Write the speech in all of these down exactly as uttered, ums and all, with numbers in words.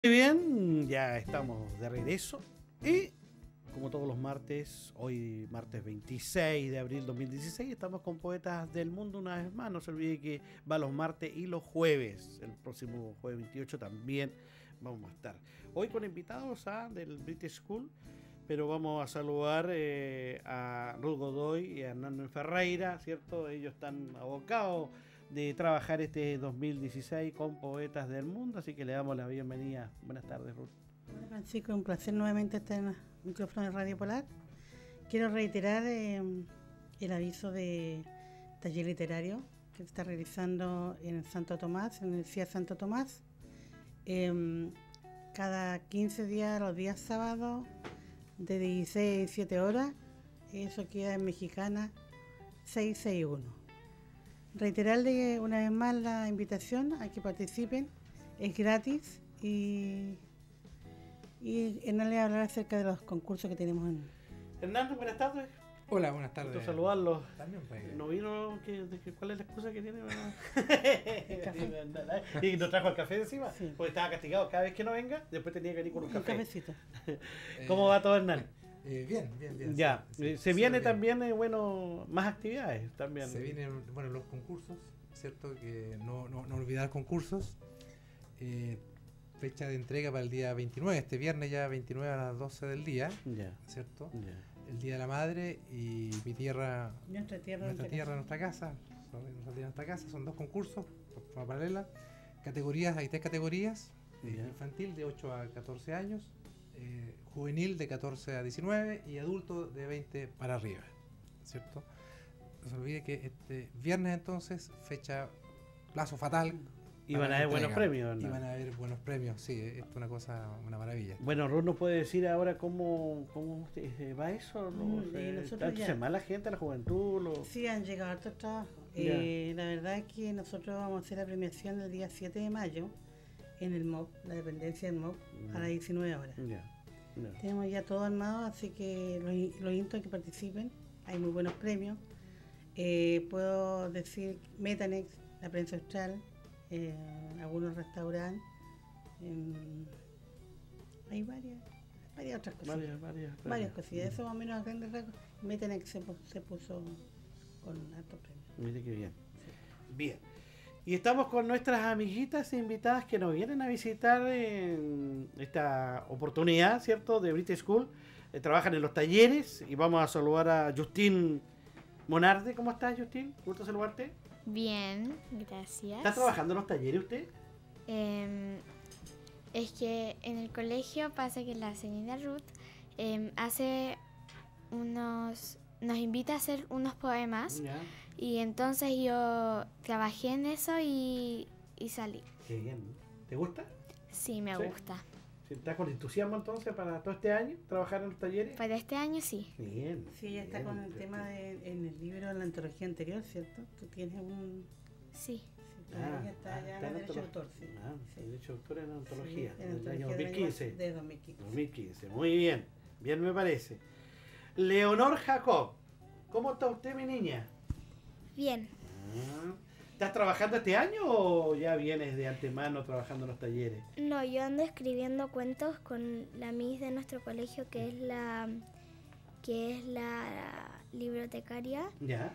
Muy bien, ya estamos de regreso y como todos los martes, hoy martes veintiséis de abril de dos mil dieciséis, estamos con Poetas del Mundo una vez más. No se olvide que va los martes y los jueves. El próximo jueves veintiocho también vamos a estar. Hoy con invitados a, del British School, pero vamos a saludar eh, a Ruth Godoy y a Hernando Ferreira, ¿cierto? Ellos están abocados de trabajar este dos mil dieciséis con Poetas del Mundo, así que le damos la bienvenida. Buenas tardes, Ruth. Hola, Francisco, un placer nuevamente estar en el micrófono de Radio Polar. Quiero reiterar eh, el aviso de taller literario que se está realizando en el Santo Tomás, en el C I A Santo Tomás, eh, cada quince días, los días sábados, de dieciséis a diecisiete horas. Eso queda en Mexicana seiscientos sesenta y uno. Reiterarle una vez más la invitación a que participen, es gratis y, y Hernán le va a hablar acerca de los concursos que tenemos en... Hernando, buenas tardes. Hola, buenas tardes. Gusto saludarlos. También, pues. ¿No vino? Que, de que, ¿Cuál es la excusa que tiene? El café. ¿Y nos trajo el café encima? Sí. Porque estaba castigado cada vez que no venga, después tenía que venir con un, Un café. cafecito. ¿Cómo va todo, Hernán? Eh, bien, bien, bien. Ya, sí, sí, se sí, viene bien. también, eh, bueno, más actividades también. Se vienen, bueno, los concursos, ¿cierto? Que no, no, no olvidar concursos. Eh, fecha de entrega para el día veintinueve, este viernes ya veintinueve a las doce del día, Ya, ¿cierto? ya. El Día de la Madre y Mi Tierra, Nuestra tierra, Nuestra Tierra, Nuestra Casa. Son, nuestra tierra, nuestra casa. Son dos concursos, de forma paralela. Categorías, hay tres categorías. Eh, Ya. Infantil de ocho a catorce años, eh, juvenil de catorce a diecinueve y adulto de veinte para arriba, ¿cierto? No se olvide que este viernes entonces, fecha, plazo fatal. Y van a haber buenos premios, Y Hernán. van a haber buenos premios, sí, esto es una cosa, una maravilla. Bueno, Ruth nos puede decir ahora cómo, cómo se va eso. ¿No? Mm, Se- y nosotros ¿Tanto ya- se va la gente, la juventud? Lo... Sí, han llegado hartos trabajos. Ya. Eh, la verdad es que nosotros vamos a hacer la premiación el día siete de mayo en el M O P, la dependencia del M O P, a las diecinueve horas. Ya, ya. Tenemos ya todo armado, así que los, los invito a que participen. Hay muy buenos premios. Eh, puedo decir Metanex, la prensa austral, eh, algunos restaurantes. em, hay varias, varias otras cosas. Varias, varias. Varias cosillas. Eso más o menos a grandes rasgos. Metanex se, pu- se puso con altos premios. Mire qué bien. Bien. Y estamos con nuestras amiguitas invitadas que nos vienen a visitar en esta oportunidad, ¿cierto? De British School. Eh, trabajan en los talleres y vamos a saludar a Justin Monarde. ¿Cómo estás, Justin? Gusto saludarte. Bien, gracias. ¿Está trabajando en los talleres usted? Em, es que en el colegio pasa que la señora Ruth em, hace unos, nos invita a hacer unos poemas Ya. y entonces yo trabajé en eso y, y salí. Qué bien. ¿Te gusta? Sí, me Sí. gusta. ¿Estás con entusiasmo entonces para todo este año trabajar en los talleres? Para este año sí. Bien. Sí, ella está bien, con el perfecto. tema de, en el libro, en la antología anterior, ¿cierto? Tú tienes un... Sí. Sí, Ah, ella está ah, ya está en en el derecho de antolo- autor, sí. Ah, Sí. derecho de autor en antología, Sí, en del antología año del dos mil quince. año de dos mil quince. dos mil quince, muy bien, bien me parece. Leonor Jacob, ¿cómo está usted, mi niña? Bien. Ah, ¿Estás trabajando este año o ya vienes de antemano trabajando en los talleres? No, yo ando escribiendo cuentos con la Miss de nuestro colegio, que es la que es la bibliotecaria, Ya,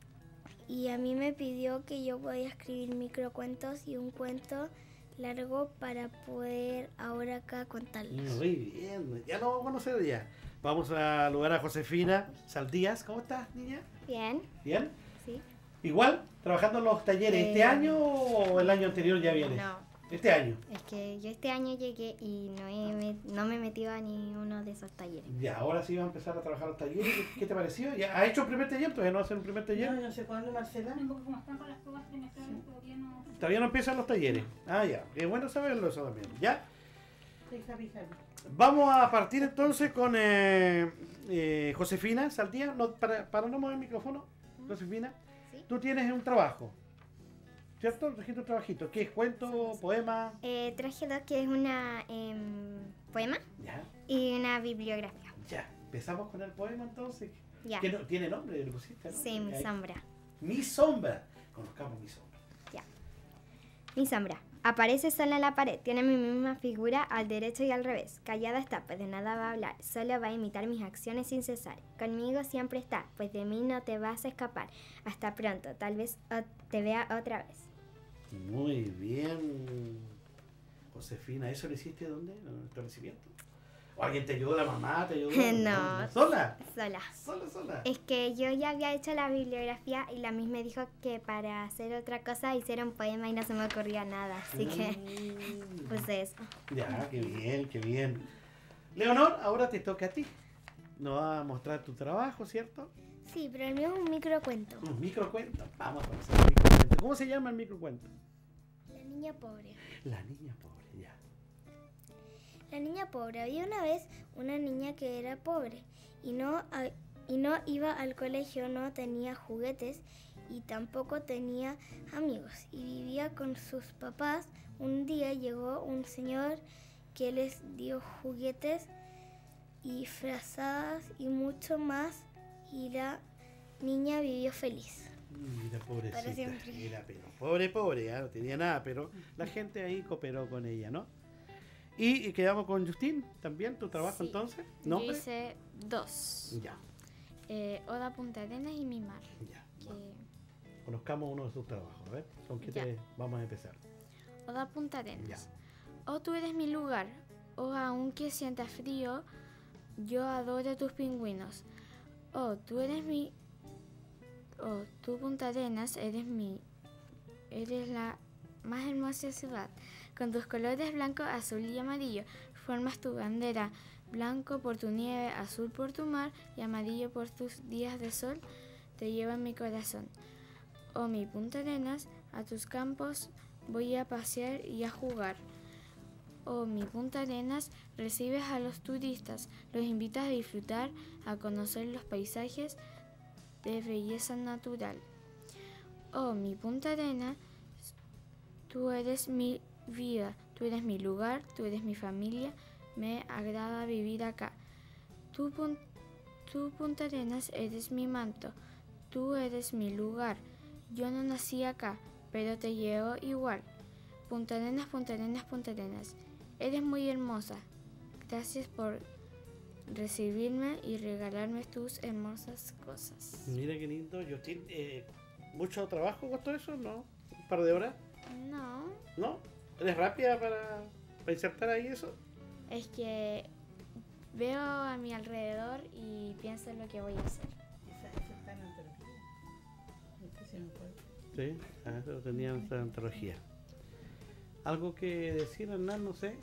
y a mí me pidió que yo podía escribir microcuentos y un cuento largo para poder ahora acá contarles. muy bien, ya lo vamos a conocer ya. Vamos a saludar a Josefina Saldías, ¿cómo estás, niña? Bien, ¿Bien? sí. ¿Igual? ¿Trabajando en los talleres este Eh, año o el año anterior ya vienes? No, Este año. Es que yo este año llegué y no, he met- no me he metido a ni uno de esos talleres. Ya, ahora sí va a empezar a trabajar los talleres. ¿Qué, qué te pareció? ¿Ya ¿Has hecho el primer taller? ¿Todavía no haces el primer taller? No, no sé cuándo, Marcela. Porque como están con las pruebas trimestrales, todavía no... Todavía no empiezan los talleres. Ah, ya. Es bueno saberlo eso también. ¿Ya? Sí, Javi, Javi. Vamos a partir entonces con eh, eh, Josefina Saldías. No, para, para no mover el micrófono, Josefina. ¿Sí? Tú tienes un trabajo, ¿cierto? Trajiste un trabajito. ¿Qué es? ¿Cuento? ¿Poema? Eh, traje dos, que es una em, poema Ya, y una bibliografía. ya. Empezamos con el poema entonces. Ya. ¿Qué no- ¿Tiene nombre? ¿Le pusiste, no? Sí, mi Ahí. sombra. Mi sombra. Conozcamos mi sombra. Mi sombra. Aparece sola en la pared, tiene mi misma figura al derecho y al revés. Callada está, pues de nada va a hablar, solo va a imitar mis acciones sin cesar. Conmigo siempre está, pues de mí no te vas a escapar. Hasta pronto, tal vez o- te vea otra vez. Muy bien, Josefina. ¿Eso lo hiciste dónde? ¿En el establecimiento? ¿O alguien te ayudó, la mamá te ayudó? No. ¿Sola? Sola. ¿Sola, sola? Es que yo ya había hecho la bibliografía y la misma me dijo que para hacer otra cosa hiciera un poema y no se me ocurría nada, así que Mm. puse eso. Ya, qué bien, qué bien. Leonor, ahora te toca a ti. Nos vas a mostrar tu trabajo, ¿cierto? Sí, pero el mío es un microcuento. Un microcuento. Vamos a conocer el microcuento. ¿Cómo se llama el microcuento? La niña pobre. La niña pobre, ya. La niña pobre. Había una vez una niña que era pobre y no, a- y no iba al colegio, no tenía juguetes y tampoco tenía amigos. Y vivía con sus papás. Un día llegó un señor que les dio juguetes y frazadas y mucho más y la niña vivió feliz. Mira, pobrecita. Para siempre. Era, pero pobre, pobre, ya no tenía nada, pero la gente ahí cooperó con ella, ¿no? Y, y quedamos con Justin, también, tu trabajo Sí. entonces. Yo ¿Nombre? hice dos. Ya, Eh, Oda Punta Arenas y Mi Mar. ya. que- Bueno, conozcamos uno de tus trabajos, a ver, ¿con qué Ya. te vamos a empezar? Oda Punta Arenas. Ya. Oh, tú eres mi lugar. Oh, aunque sientas frío, yo adoro tus pingüinos. Oh, tú eres mi... Oh, tú Punta Arenas eres mi... Eres la más hermosa ciudad. Con tus colores blanco, azul y amarillo, formas tu bandera. Blanco por tu nieve, azul por tu mar y amarillo por tus días de sol. Te llevo en mi corazón. Oh, mi Punta Arenas, a tus campos voy a pasear y a jugar. Oh, mi Punta Arenas, recibes a los turistas, los invitas a disfrutar, a conocer los paisajes de belleza natural. Oh, mi Punta Arenas, tú eres mi vida, tú eres mi lugar, tú eres mi familia, me agrada vivir acá. Tú, pun- tú Punta Arenas, eres mi manto, tú eres mi lugar. Yo no nací acá, pero te llevo igual. Punta Arenas, Punta Arenas, Punta Arenas. Eres muy hermosa. Gracias por recibirme y regalarme tus hermosas cosas. Mira qué lindo, Justin. Eh, ¿Mucho trabajo costó eso? ¿No? ¿Un par de horas? No, ¿No? ¿Eres rápida para, para insertar ahí eso? es que veo a mi alrededor y pienso en lo que voy a hacer. Esa, esa está en antología. Este sí me acuerdo. Sí, ah, eso lo tenía en esta antología. ¿Algo que decir, Hernán? No sé.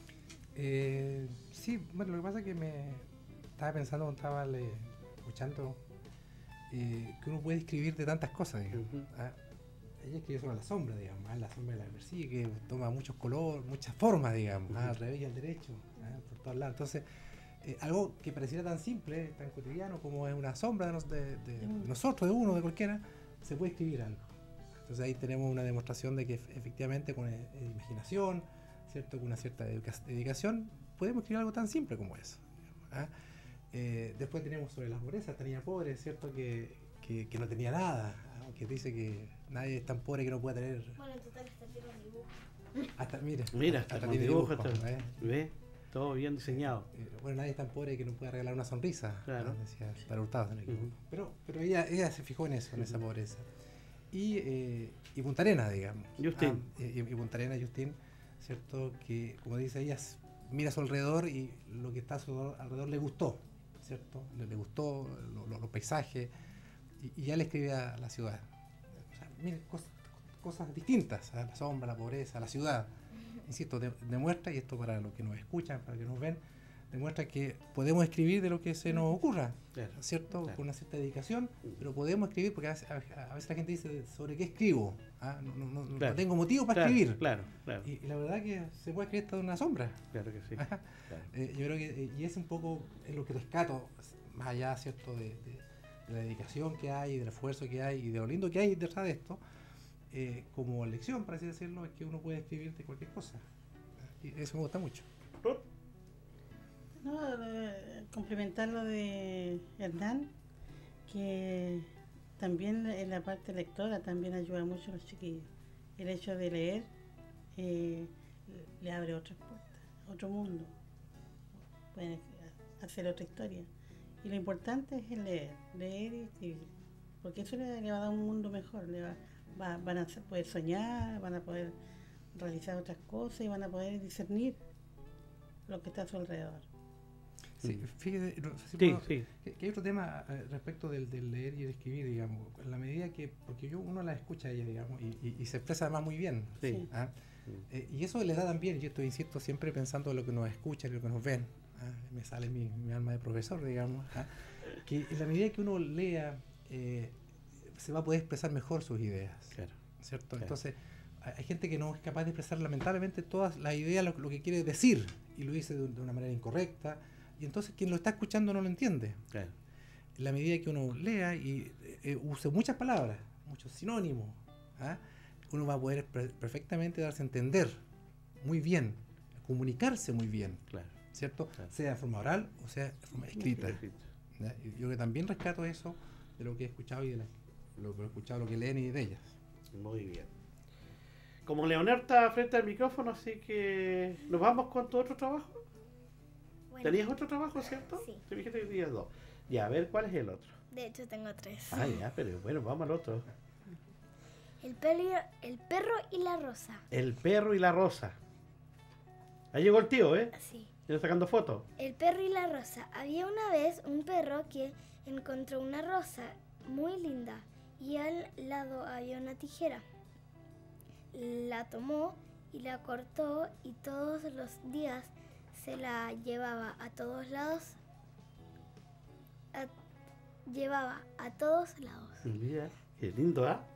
Eh, sí, bueno, lo que pasa es que me estaba pensando cuando estaba le- escuchando eh, que uno puede escribir de tantas cosas, digamos. Ujú. ¿Ah? Ella escribió sobre la sombra, digamos, ¿ah? La sombra de la persigue, que toma muchos colores, muchas formas, digamos, ¿ah? Al revés y al derecho, ¿ah? Por todos lados. Entonces, eh, algo que pareciera tan simple, tan cotidiano como es una sombra de, nos- de- de nosotros, de uno, de cualquiera, se puede escribir algo. Entonces ahí tenemos una demostración de que ef- efectivamente con eh, imaginación, ¿cierto? Con una cierta educa- dedicación, podemos escribir algo tan simple como eso. ¿Ah? Eh, después tenemos sobre la pobreza, esta niña pobre, ¿cierto? Que, que, que no tenía nada, ¿ah? Que dice que nadie es tan pobre que no pueda tener. Bueno, en total hasta tiene un dibujo. Hasta, mire, Mira, hasta, hasta tiene con dibujo, dibujo, hasta- ¿eh? ¿Ve? Todo bien diseñado. Eh, bueno, nadie es tan pobre que no pueda regalar una sonrisa, Claro. ¿no? Decía para Hurtado, si no me equivoco. Ujú. Pero, pero ella, ella se fijó en eso, en esa pobreza. Y, eh, y Punta Arenas, digamos. Justin. Ah, y, y Punta Arenas, Justin, ¿cierto? Que, como dice ella, s- mira a su alrededor y lo que está a su alrededor, alrededor le gustó, ¿cierto? Le, le gustó lo- lo- los paisajes y, y ya le escribe a la ciudad. O sea, mire, cosas, cosas distintas, ¿ah? La sombra, la pobreza, la ciudad. Insisto, de- demuestra, y esto para los que nos escuchan, para los que nos ven, demuestra que podemos escribir de lo que se nos ocurra, Claro. ¿cierto? Claro. Con una cierta dedicación, pero podemos escribir porque a veces, a- a veces la gente dice sobre qué escribo. ¿Ah? No, no- no- no Claro. tengo motivo para Claro, escribir. Claro, claro. Y, y la verdad que se puede escribir hasta de una sombra. Claro que sí. Ajá. Claro. Eh, yo creo que, eh, y es un poco es lo que rescato, más allá, ¿cierto?, de, de- de la dedicación que hay, del esfuerzo que hay y de lo lindo que hay detrás de esto, eh, como lección, por así decirlo, es que uno puede escribir de cualquier cosa. Y eso me gusta mucho. No, eh, complementar lo de Hernán, que también en la parte lectora también ayuda mucho a los chiquillos. El hecho de leer eh, le abre otras puertas, otro mundo. Pueden hacer otra historia. Y lo importante es el leer, leer y escribir. Porque eso le, le va a dar un mundo mejor. Le va, va- van a hacer- poder soñar, van a poder realizar otras cosas y van a poder discernir lo que está a su alrededor. Sí, fíjese, no sé si Sí, puedo- sí. que, que hay otro tema eh, respecto del, del leer y el escribir, digamos, en la medida que, porque yo uno la escucha a ella, digamos, y, y- y se expresa además muy bien. Sí. ¿ah? Eh, y eso le da también, yo estoy, insisto, siempre pensando en lo que nos escuchan y lo que nos ven. ¿ah? Me sale mi, mi alma de profesor, digamos. ¿ah? Que en la medida que uno lea, eh, se va a poder expresar mejor sus ideas. Claro. ¿Cierto? Claro. Entonces, hay hay gente que no es capaz de expresar lamentablemente todas las ideas, lo, lo que quiere decir, y lo dice de, de una manera incorrecta, y entonces quien lo está escuchando no lo entiende. Claro. En la medida que uno lea y eh, use muchas palabras, muchos sinónimos, ¿ah? uno va a poder pre- perfectamente darse a entender muy bien, comunicarse muy bien, Claro. ¿cierto? Claro. Sea de forma oral o sea de forma escrita. Escrito. ¿ya? Y yo que también rescato eso de lo que he escuchado y de la- lo que he escuchado, lo que leen y de ellas. Muy bien. Como Leonor está frente al micrófono, así que nos vamos con tu otro trabajo. Bueno, ¿Tenías otro trabajo, cierto? Sí. Te dijiste que tenías dos. Ya, a ver, ¿cuál es el otro? de hecho tengo tres. Ah, ya, pero bueno, vamos al otro. El, peli- el perro y la rosa. El perro y la rosa. Ahí llegó el tío, ¿eh? Sí. Ya está sacando fotos. El perro y la rosa. Había una vez un perro que encontró una rosa muy linda y al lado había una tijera. La tomó y la cortó y todos los días se la llevaba a todos lados. a- llevaba a todos lados. Mira, qué lindo, ¿ah?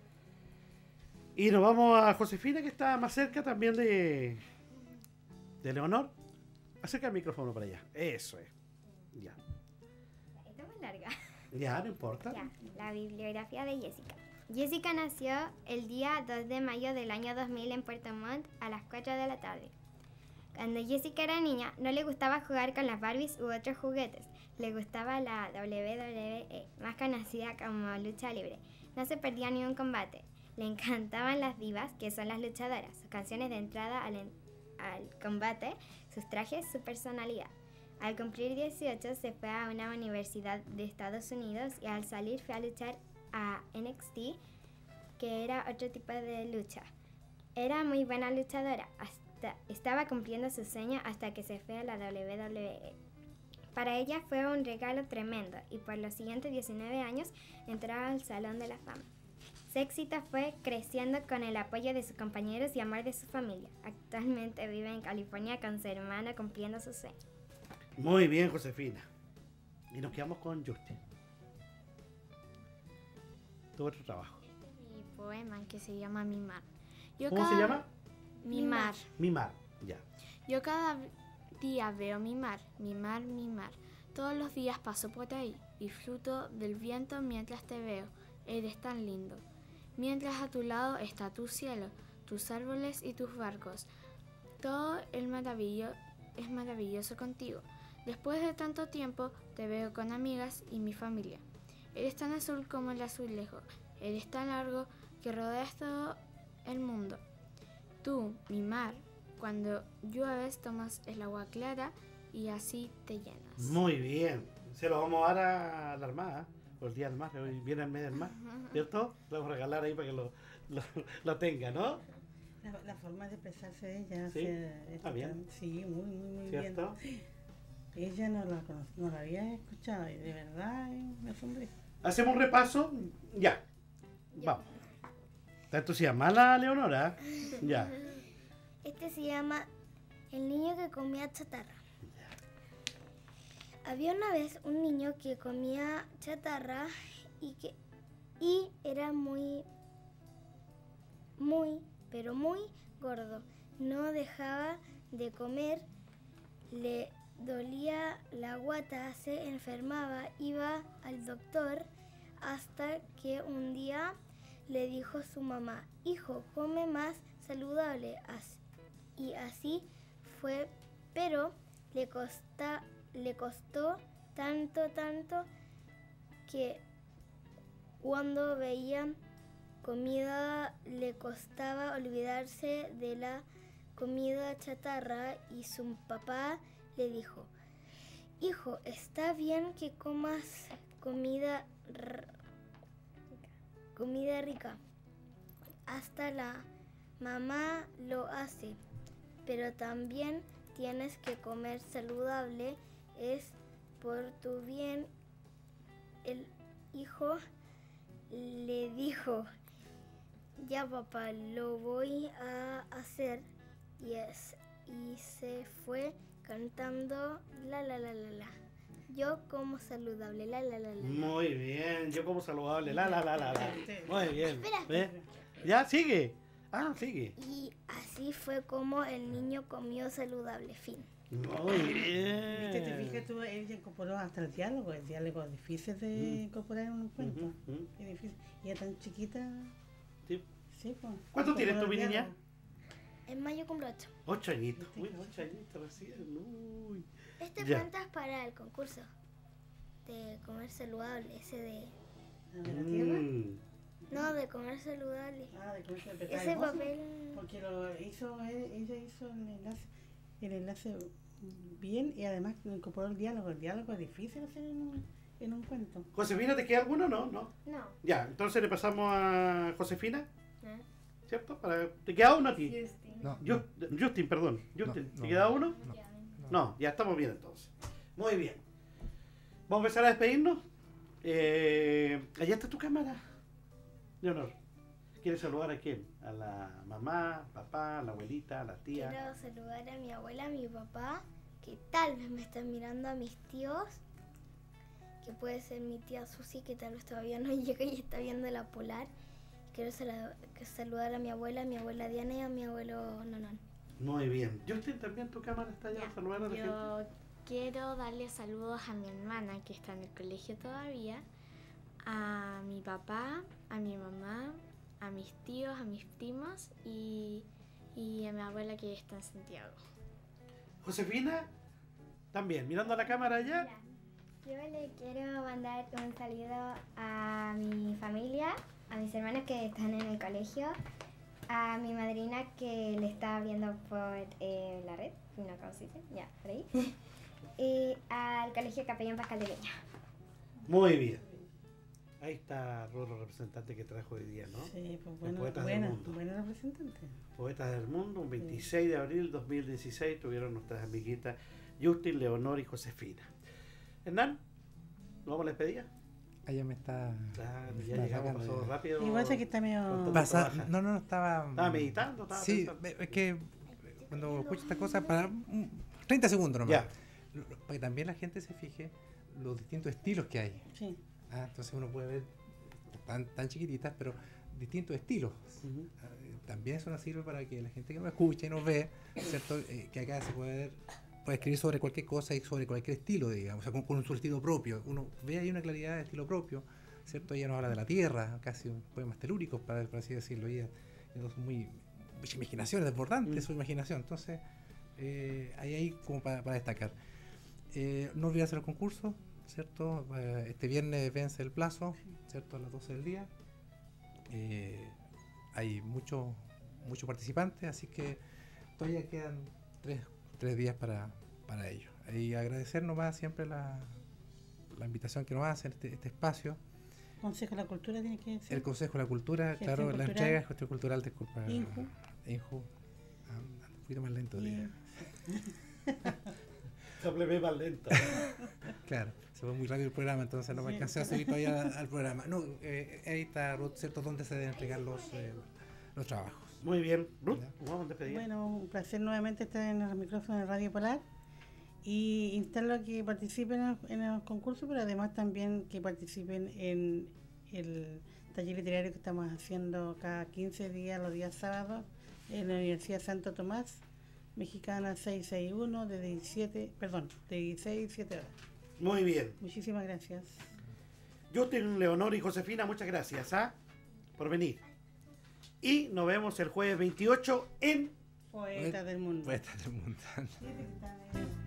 Y nos vamos a Josefina, que está más cerca también de, de Leonor. Acerca el micrófono para allá. Eso es. Ya. Esta es muy larga. Ya, no importa. Ya, la bibliografía de Jessica. Jessica nació el día dos de mayo del año dos mil en Puerto Montt a las cuatro de la tarde. Cuando Jessica era niña, no le gustaba jugar con las Barbies u otros juguetes. Le gustaba la doble u doble u E, más conocida como lucha libre. No se perdía ni un combate. Le encantaban las divas, que son las luchadoras, sus canciones de entrada al, en- al combate, sus trajes, su personalidad. Al cumplir dieciocho se fue a una universidad de Estados Unidos y al salir fue a luchar a N X T, que era otro tipo de lucha. Era muy buena luchadora, hasta, estaba cumpliendo su sueño hasta que se fue a la doble u doble u E. Para ella fue un regalo tremendo y por los siguientes diecinueve años entró al Salón de la Fama. Su éxito fue creciendo con el apoyo de sus compañeros y amor de su familia. Actualmente vive en California con su hermano cumpliendo su sueño. Muy bien, Josefina. Y nos quedamos con Justin. Tu otro trabajo. Mi poema que se llama Mimar. Yo ¿Cómo se cada- llama? Mimar. Mimar. Ya. Yo cada día veo mi mar, mi mar, mi mar. Todos los días paso por ahí, disfruto del viento mientras te veo. Eres tan lindo. Mientras a tu lado está tu cielo, tus árboles y tus barcos. Todo el maravillo es maravilloso contigo. Después de tanto tiempo te veo con amigas y mi familia. Eres tan azul como el azulejo. Eres tan largo que rodeas todo el mundo. Tú, mi mar, cuando llueves tomas el agua clara y así te llenas. Muy bien. Se lo vamos a dar a la Armada. Por el Día del Mar, que hoy viene el mes del mar. ¿Cierto? Le vamos a regalar ahí para que lo, lo, lo tenga, ¿no? La, la forma de expresarse de ella. Sí, se- está bien. Sí, muy, muy, muy ¿Cierto? bien. Ella no la, cono- no la había escuchado y de verdad eh, me asombré. Hacemos un repaso. Ya. Vamos. ¿Está entusiasmada la Leonora? Ya. Este se llama El niño que comía chatarra. Había una vez un niño que comía chatarra y que y era muy muy pero muy gordo. No dejaba de comer, le dolía la guata, se enfermaba, iba al doctor hasta que un día le dijo su mamá: "Hijo, come más saludable". As- Y así fue, pero le costa, le costó tanto, tanto que cuando veía comida le costaba olvidarse de la comida chatarra y su papá le dijo: hijo, está bien que comas comida, r- comida rica. Hasta la mamá lo hace, pero también tienes que comer saludable, es por tu bien. El hijo le dijo: ya papá, lo voy a hacer. Y, es, y se fue cantando la la la la la. Yo como saludable, la la la la. Muy bien, yo como saludable, la la la la la. Muy bien. Espera. ¿Ves? ¿Ya? ¿Sigue? Ah, sigue. Y así fue como el niño comió saludable. Fin. Muy bien. ¿Viste? Te fijas, tú, ella incorporó hasta el diálogo. El diálogo es difícil de Mm. incorporar en un cuento. Ujú, ujú. Es difícil. Y es tan chiquita. Sí. Sí, pues. ¿Cuánto tienes tú, mi Incorporó el niña? diálogo. En mayo cumplo ocho. Ocho añitos. Uy, ocho añitos recién. Uy. Este Ya. cuento es para el concurso de comer saludable, ese de... ¿De la tierra? Mm. No, de comer saludable. Ah, de cómo se empezó. Ese Hermoso, papel... Porque lo hizo, él- ella hizo el enlace, el enlace bien y además incorporó el diálogo. El diálogo es difícil hacer en un, en un cuento. Josefina, ¿te queda alguno? No, no. No. Ya, entonces le pasamos a Josefina, ¿Eh? ¿cierto? Para... ¿Te queda uno a ti? No, Ju- Justin, perdón. Justin, No, ¿te no. queda uno? no, No, ya estamos bien entonces. Muy bien. Vamos a empezar a despedirnos. Eh, allá está tu cámara, Leonor. ¿Quieres saludar a quién? ¿A la mamá, papá, a la abuelita, a la tía? Quiero saludar a mi abuela, a mi papá, que tal vez me están mirando, a mis tíos, que puede ser mi tía Susi, que tal vez todavía no llega y está viendo la polar. Quiero sal- que saludar a mi abuela, a mi abuela Diana y a mi abuelo Nonon. Muy bien. Justin, también tu cámara está allá. Ya, Saludar a la gente. Yo quiero darle saludos a mi hermana que está en el colegio todavía, a mi papá, a mi mamá, a mis tíos, a mis primos y, y a mi abuela que está en Santiago. Josefina, también, mirando a la cámara allá. Yo le quiero mandar un saludo a mi familia, a mis hermanos que están en el colegio, a mi madrina que le está viendo por eh, la red, no cómo se dice, ya, por ahí, y al colegio Capellán Pascal de Leña. Muy bien. Ahí está Rolo, representante que trajo hoy día, ¿no? Sí, pues bueno, poetas del buena, mundo. buena representante. Poetas del Mundo, un veintiséis de abril dos mil dieciséis tuvieron nuestras amiguitas Justin, Leonor y Josefina. Hernán, ¿nos vamos a la despedida? ella me está... Claro, me ya está llegamos, sacando pasó ya. rápido. Igual sé que está medio... Cuánto Pasa- baja. no, no, no, estaba... Estaba meditando, estaba Sí, pensando. es que cuando escucho estas cosas, para mm, treinta segundos nomás. Ya. Lo- lo- Para que también la gente se fije los distintos estilos que hay. Sí. Ah, entonces uno puede ver tan, tan chiquititas, pero distintos estilos. Ujú. Ah, eh, También eso nos sirve para que la gente que nos escucha y nos ve, ¿cierto? Eh, que acá se puede ver, puede escribir sobre cualquier cosa y sobre cualquier estilo, digamos, o sea, con, con su estilo propio. Uno ve ahí una claridad de estilo propio, ¿cierto? Ella nos habla de la tierra, casi poemas telúricos, para, por así decirlo. Ella es muy, mucha imaginación, es desbordante Mm. su imaginación. Entonces, eh, hay ahí como para, para destacar. Eh, no olvidarse los concursos, ¿cierto? Eh, este viernes vence el plazo, ¿cierto? A las doce del día. Eh, hay muchos muchos participantes, así que todavía quedan tres, tres días para, para ello. Y agradecer nomás siempre la, la invitación que nos hacen, este, este espacio. Consejo de la Cultura tiene que decir. El Consejo de la Cultura, Gestión claro, la cultural. entrega, gestión cultural, disculpa. Inju. Inju. Ah, ando un poquito más lento, diría. Se plebe más lento. Claro, se fue muy rápido el programa, entonces no me Sí. alcancé a subir todavía al programa. No, eh, ahí está Ruth, ¿cierto? Donde se deben entregar los, eh, los trabajos. Muy bien. Ruth, Ya. nos vamos a despedir. Bueno, un placer nuevamente estar en los micrófonos de Radio Polar y instarlo a que participen en los, en los concursos, pero además también que participen en el taller literario que estamos haciendo cada quince días, los días sábados, en la Universidad Santo Tomás, Mexicana seiscientos sesenta y uno, de diecisiete, perdón, de dieciséis a diecisiete horas. Muy bien. Muchísimas gracias. Justin, Leonor y Josefina, muchas gracias ¿ah? por venir. Y nos vemos el jueves veintiocho en... Poetas del mundo. Puede estar del mundo. Sí, sí, está bien.